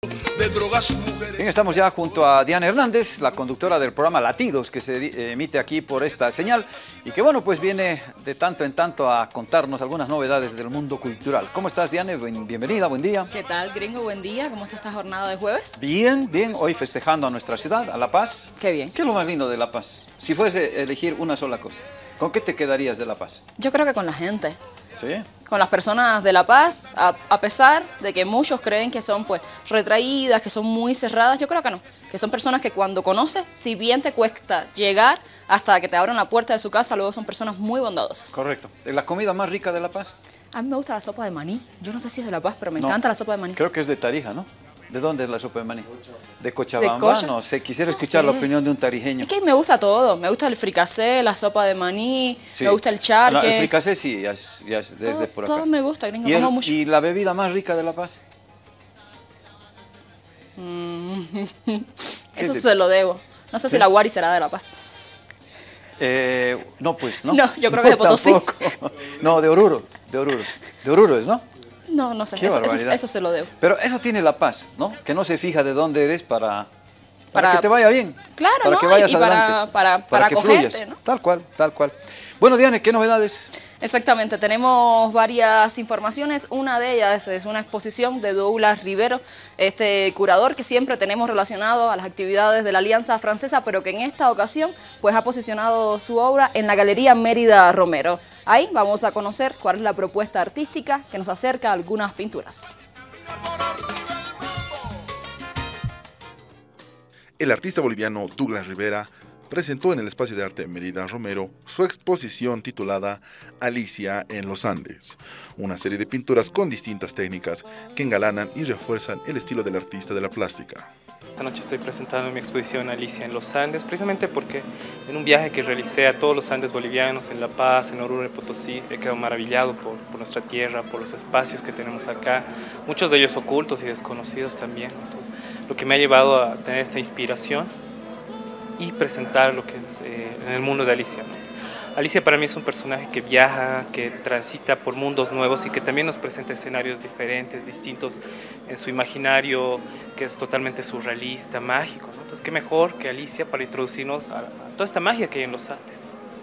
de drogas mujeres. Bien, estamos ya junto a Diana Hernández, la conductora del programa Latidos, que se emite aquí por esta señal y que, bueno, pues viene de tanto en tanto a contarnos algunas novedades del mundo cultural. ¿Cómo estás, Diana? Bienvenida, buen día. ¿Qué tal, gringo? Buen día. ¿Cómo está esta jornada de jueves? Bien, bien. Hoy festejando a nuestra ciudad, a La Paz. Qué bien. ¿Qué es lo más lindo de La Paz? Si fuese elegir una sola cosa, ¿con qué te quedarías de La Paz? Yo creo que con la gente. ¿Sí? Con las personas de La Paz, a pesar de que muchos creen que son pues retraídas, que son muy cerradas, yo creo que no. Que son personas que cuando conoces, si bien te cuesta llegar hasta que te abran la puerta de su casa, luego son personas muy bondadosas. Correcto. ¿La comida más rica de La Paz? A mí me gusta la sopa de maní. Yo no sé si es de La Paz, pero me encanta la sopa de maní. Creo que es de Tarija, ¿no? ¿De dónde es la sopa de maní? De Cochabamba. ¿De Cocha? No sé, quisiera escuchar la opinión de un tarijeño. Es que me gusta todo. Me gusta el fricasé, la sopa de maní, Sí. me gusta el charque. No, el fricasé sí, ya es desde todo, por acá. todo me gusta, gringo. ¿Y, Como mucho. ¿Y la bebida más rica de La Paz? Eso se lo debo. No sé si la Guari será de La Paz. No, pues, ¿no? No, yo creo que de Potosí. Tampoco. No, de Oruro. De Oruro. De Oruro es, ¿no? No, no sé. Qué Eso barbaridad. se lo debo. Pero eso tiene La Paz, ¿no? Que no se fija de dónde eres para que te vaya bien. Claro, para ¿no? que vayas y adelante. para que acogerte, fluyas. ¿no? Tal cual, tal cual. Bueno, Diane, ¿qué novedades? Exactamente, tenemos varias informaciones. Una de ellas es una exposición de Douglas Rivero, este curador que siempre tenemos relacionado a las actividades de la Alianza Francesa, pero que en esta ocasión pues ha posicionado su obra en la Galería Mérida Romero. Ahí vamos a conocer cuál es la propuesta artística que nos acerca a algunas pinturas. El artista boliviano Douglas Rivera presentó en el Espacio de Arte Mérida Romero su exposición titulada Alicia en los Andes, una serie de pinturas con distintas técnicas que engalanan y refuerzan el estilo del artista de la plástica. Esta noche estoy presentando mi exposición Alicia en los Andes, precisamente porque en un viaje que realicé a todos los Andes bolivianos, en La Paz, en Oruro y Potosí, he quedado maravillado por nuestra tierra, por los espacios que tenemos acá, muchos de ellos ocultos y desconocidos también. Entonces, lo que me ha llevado a tener esta inspiración y presentar lo que es en el mundo de Alicia, ¿no? Alicia para mí es un personaje que viaja, que transita por mundos nuevos y que también nos presenta escenarios diferentes, distintos en su imaginario, que es totalmente surrealista, mágico, ¿no? Entonces, qué mejor que Alicia para introducirnos a toda esta magia que hay en los Andes.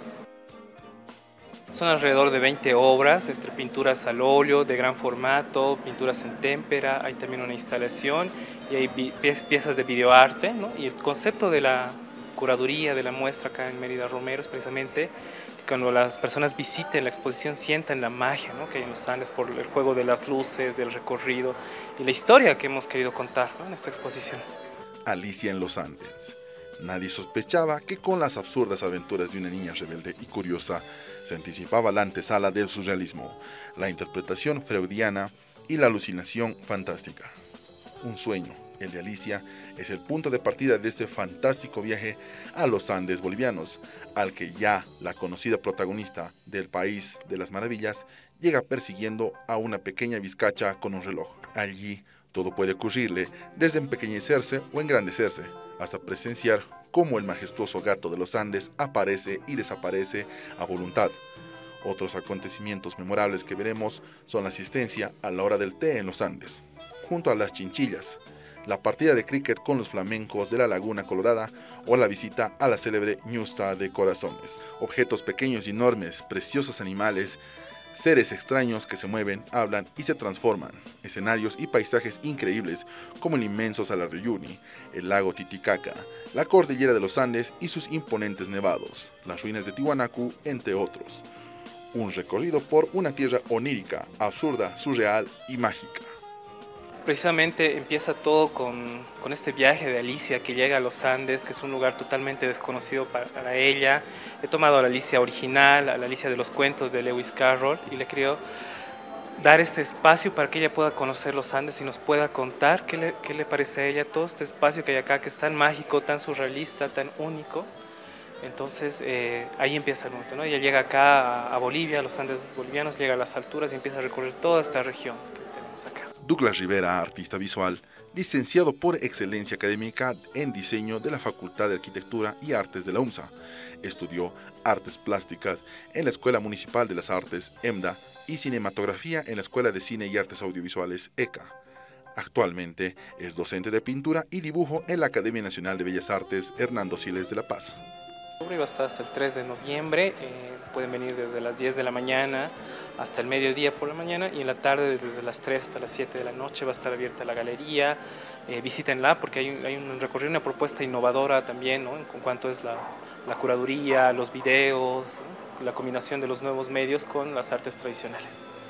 Son alrededor de 20 obras, entre pinturas al óleo de gran formato, pinturas en témpera, hay también una instalación y hay piezas de videoarte, ¿no? Y el concepto de la curaduría de la muestra acá en Mérida Romero es precisamente que cuando las personas visiten la exposición sientan la magia, ¿no? Que hay en los Andes por el juego de las luces, del recorrido y la historia que hemos querido contar, ¿no? En esta exposición. Alicia en los Andes. Nadie sospechaba que con las absurdas aventuras de una niña rebelde y curiosa se anticipaba la antesala del surrealismo, la interpretación freudiana y la alucinación fantástica. Un sueño, el de Alicia, es el punto de partida de este fantástico viaje a los Andes bolivianos, al que ya la conocida protagonista del País de las Maravillas llega persiguiendo a una pequeña vizcacha con un reloj. Allí todo puede ocurrirle, desde empequeñecerse o engrandecerse, hasta presenciar cómo el majestuoso gato de los Andes aparece y desaparece a voluntad. Otros acontecimientos memorables que veremos son la asistencia a la hora del té en los Andes, junto a las chinchillas, la partida de cricket con los flamencos de la Laguna Colorada o la visita a la célebre ñusta de Corazones. Objetos pequeños y enormes, preciosos animales, seres extraños que se mueven, hablan y se transforman, escenarios y paisajes increíbles como el inmenso Salar de Uyuni, el lago Titicaca, la cordillera de los Andes y sus imponentes nevados, las ruinas de Tiwanaku, entre otros. Un recorrido por una tierra onírica, absurda, surreal y mágica. Precisamente empieza todo con este viaje de Alicia que llega a los Andes, que es un lugar totalmente desconocido para ella. He tomado a la Alicia original, a la Alicia de los cuentos de Lewis Carroll, y le he querido dar este espacio para que ella pueda conocer los Andes y nos pueda contar qué le parece a ella todo este espacio que hay acá, que es tan mágico, tan surrealista, tan único. Entonces ahí empieza el momento, ¿no? Ella llega acá a Bolivia, a los Andes bolivianos, llega a las alturas y empieza a recorrer toda esta región que tenemos acá. Douglas Rivera, artista visual, licenciado por excelencia académica en diseño de la Facultad de Arquitectura y Artes de la UMSA. Estudió artes plásticas en la Escuela Municipal de las Artes, EMDA, y cinematografía en la Escuela de Cine y Artes Audiovisuales, ECA. Actualmente es docente de pintura y dibujo en la Academia Nacional de Bellas Artes Hernando Siles de La Paz. Va a estar hasta el 3 de noviembre, pueden venir desde las 10 de la mañana hasta el mediodía por la mañana, y en la tarde desde las 3 hasta las 7 de la noche va a estar abierta la galería. Visítenla porque hay un recorrido, una propuesta innovadora también, ¿no?, en cuanto es la curaduría, los videos, ¿no?, la combinación de los nuevos medios con las artes tradicionales.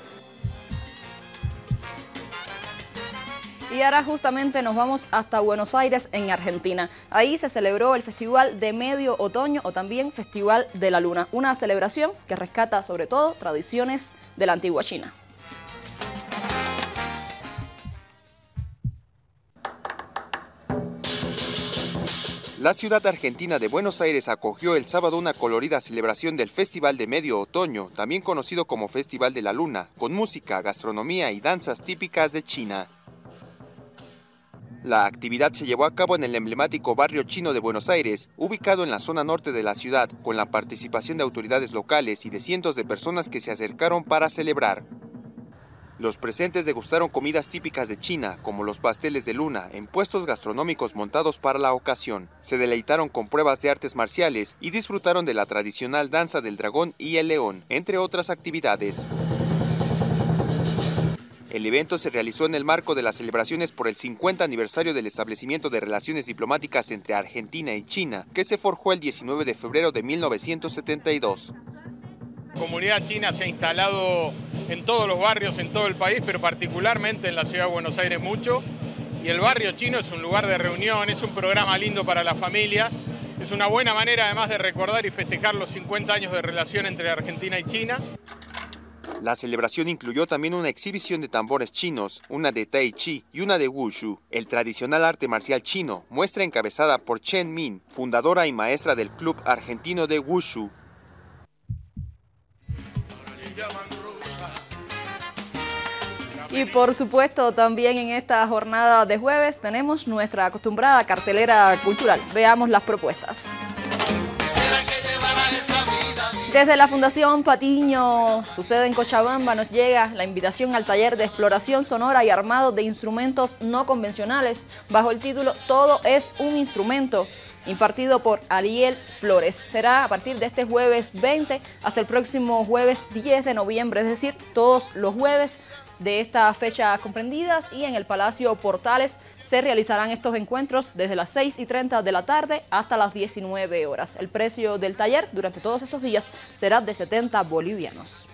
Y ahora justamente nos vamos hasta Buenos Aires, en Argentina. Ahí se celebró el Festival de Medio Otoño, o también Festival de la Luna, una celebración que rescata sobre todo tradiciones de la antigua China. La ciudad argentina de Buenos Aires acogió el sábado una colorida celebración del Festival de Medio Otoño, también conocido como Festival de la Luna, con música, gastronomía y danzas típicas de China. La actividad se llevó a cabo en el emblemático barrio chino de Buenos Aires, ubicado en la zona norte de la ciudad, con la participación de autoridades locales y de cientos de personas que se acercaron para celebrar. Los presentes degustaron comidas típicas de China, como los pasteles de luna, en puestos gastronómicos montados para la ocasión. Se deleitaron con pruebas de artes marciales y disfrutaron de la tradicional danza del dragón y el león, entre otras actividades. El evento se realizó en el marco de las celebraciones por el 50 aniversario del establecimiento de relaciones diplomáticas entre Argentina y China, que se forjó el 19 de febrero de 1972. La comunidad china se ha instalado en todos los barrios, en todo el país, pero particularmente en la ciudad de Buenos Aires mucho. Y el barrio chino es un lugar de reunión, es un programa lindo para la familia. Es una buena manera además de recordar y festejar los 50 años de relación entre Argentina y China. La celebración incluyó también una exhibición de tambores chinos, una de Tai Chi y una de Wushu, el tradicional arte marcial chino, muestra encabezada por Chen Min, fundadora y maestra del Club Argentino de Wushu. Y por supuesto también en esta jornada de jueves tenemos nuestra acostumbrada cartelera cultural. Veamos las propuestas. Desde la Fundación Patiño, sucede en Cochabamba, nos llega la invitación al taller de exploración sonora y armado de instrumentos no convencionales bajo el título Todo es un instrumento, impartido por Ariel Flores. Será a partir de este jueves 20 hasta el próximo jueves 10 de noviembre, es decir, todos los jueves de esta fecha comprendidas, y en el Palacio Portales se realizarán estos encuentros desde las 6:30 de la tarde hasta las 19 horas. El precio del taller durante todos estos días será de 70 bolivianos.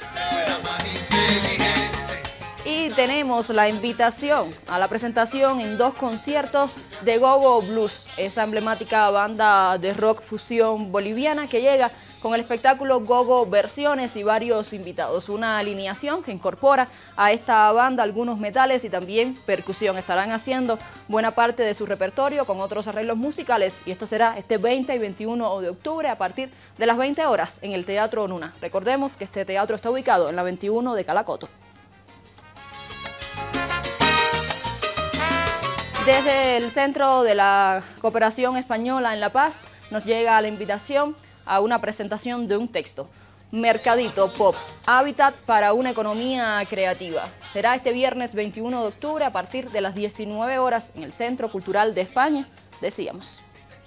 Y tenemos la invitación a la presentación en 2 conciertos de Gogo Blues, esa emblemática banda de rock fusión boliviana que llega con el espectáculo Gogo Versiones y varios invitados. Una alineación que incorpora a esta banda algunos metales y también percusión. Estarán haciendo buena parte de su repertorio con otros arreglos musicales, y esto será este 20 y 21 de octubre a partir de las 20 horas en el Teatro Nuna. Recordemos que este teatro está ubicado en la 21 de Calacoto. Desde el Centro de la Cooperación Española en La Paz nos llega la invitación a una presentación de un texto, Mercadito Pop, hábitat para una economía creativa. Será este viernes 21 de octubre a partir de las 19 horas en el Centro Cultural de España, decíamos.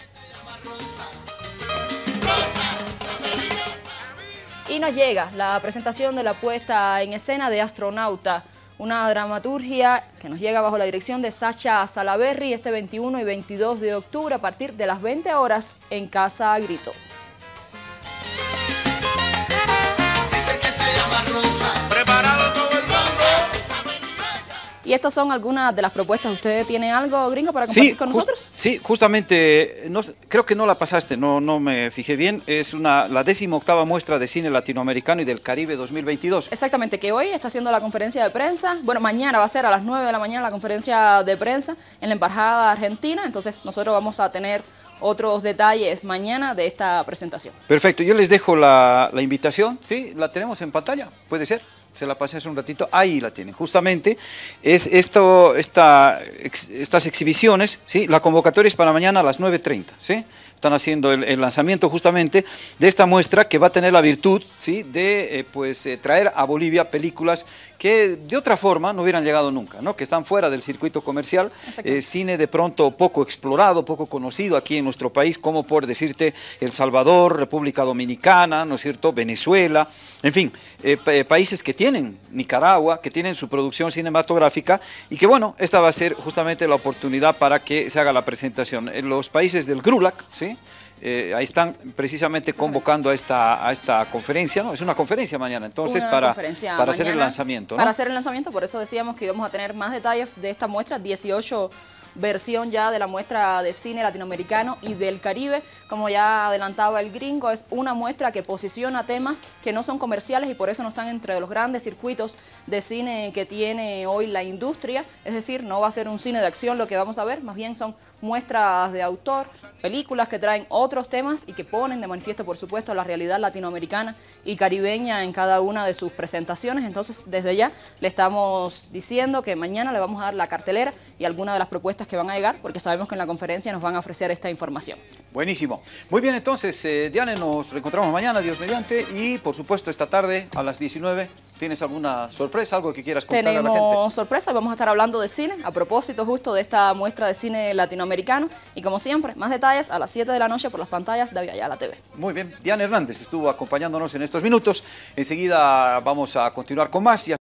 Y nos llega la presentación de la puesta en escena de Astronauta, una dramaturgia que nos llega bajo la dirección de Sacha Salaberry este 21 y 22 de octubre a partir de las 20 horas en Casa Grito. Y estas son algunas de las propuestas. ¿Usted tiene algo, gringo, para compartir con nosotros? Sí, justamente, creo que no la pasaste, no me fijé bien. Es la 18ª muestra de cine latinoamericano y del Caribe 2022. Exactamente, que hoy está haciendo la conferencia de prensa. Bueno, mañana va a ser a las 9 de la mañana la conferencia de prensa en la Embajada Argentina. Entonces nosotros vamos a tener otros detalles mañana de esta presentación. Perfecto, yo les dejo la invitación. ¿Sí? ¿La tenemos en pantalla? ¿Puede ser? Se la pasé hace un ratito, ahí la tienen. Justamente es estas exhibiciones, ¿sí? La convocatoria es para mañana a las 9:30, ¿sí? están haciendo el lanzamiento justamente de esta muestra que va a tener la virtud, ¿sí?, de traer a Bolivia películas que de otra forma no hubieran llegado nunca, ¿no?, que están fuera del circuito comercial, cine de pronto poco explorado, poco conocido aquí en nuestro país, como por decirte El Salvador, República Dominicana, ¿no es cierto?, Venezuela, en fin, países que tienen, Nicaragua, que tienen su producción cinematográfica y que bueno, esta va a ser justamente la oportunidad para que se haga la presentación. En los países del GRULAC, ¿sí?, ahí están precisamente convocando a esta conferencia, ¿no? Es una conferencia mañana, entonces, para hacer el lanzamiento, ¿no? Para hacer el lanzamiento, por eso decíamos que íbamos a tener más detalles de esta muestra, 18 versión ya de la muestra de cine latinoamericano y del Caribe. Como ya adelantaba el gringo, es una muestra que posiciona temas que no son comerciales y por eso no están entre los grandes circuitos de cine que tiene hoy la industria. Es decir, no va a ser un cine de acción lo que vamos a ver, más bien son muestras de autor, películas que traen otros temas y que ponen de manifiesto, por supuesto, la realidad latinoamericana y caribeña en cada una de sus presentaciones. Entonces, desde ya le estamos diciendo que mañana le vamos a dar la cartelera y algunas de las propuestas que van a llegar, porque sabemos que en la conferencia nos van a ofrecer esta información. Buenísimo. Muy bien, entonces, Diane, nos reencontramos mañana, Dios mediante, y por supuesto esta tarde a las 19. ¿Tienes alguna sorpresa, algo que quieras contarle a la gente? Tenemos sorpresa, vamos a estar hablando de cine, a propósito justo de esta muestra de cine latinoamericano. Y como siempre, más detalles a las 7 de la noche por las pantallas de Aviala TV. Muy bien, Diane Hernández estuvo acompañándonos en estos minutos. Enseguida vamos a continuar con más.